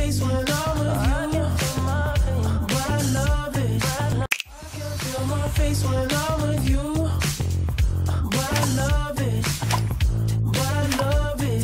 face when I'm with you, but I love it. I can feel my face when I'm with you, but I love it. But I love it.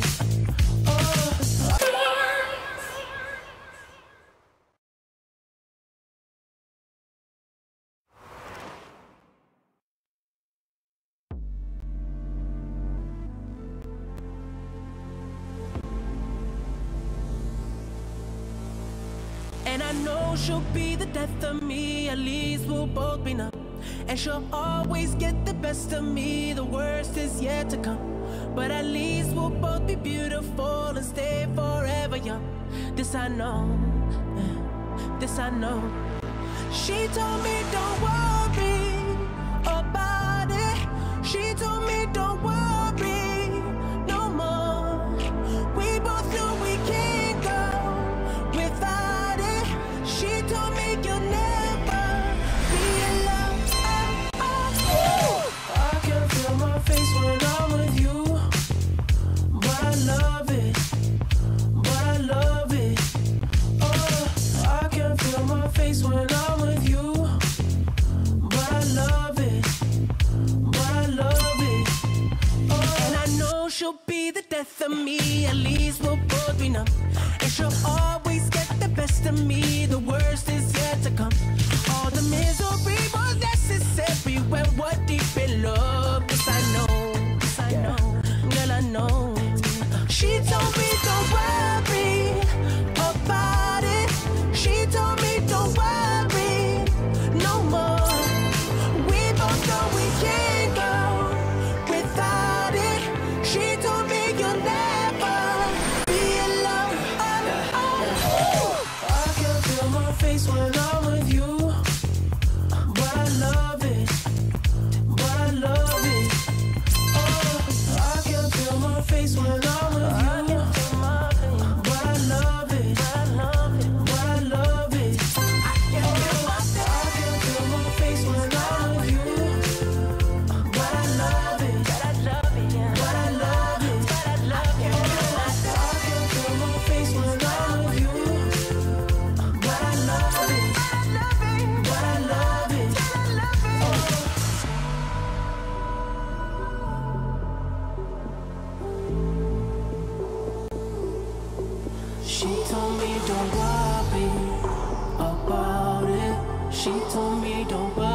And I know she'll be the death of me, at least we'll both be numb. And she'll always get the best of me, the worst is yet to come. But at least we'll both be beautiful and stay forever young. This I know, this I know. She told me don't worry about it. She told me don't worry no more. We both know we can't go without it. She told me you'll never be alone. I can feel my face when I'm with you, but I love it, but I love it. I can feel my face when I'm with you, but I love it, but I love it. And I know she'll be the death of me, at least we'll both be numb. And she'll always get the best of me, the worst is yet to come. All the misery was necessary when we're deep in love. Yes, I know, yes, I know, girl, I know. She told me don't worry about it. She told me don't worry no more. We both know we can't go without it. She told me you'll never be alone. I can feel my face when I'm with you, but I love it, but I love it. I can feel my face when I'm with you, but I love it, but I love it. I can feel my face when I'm with you, but I love it, but I love it, but I love it. I can feel my face when I'm with you, but I love it, but I love it. She told me don't worry about it. She told me don't worry.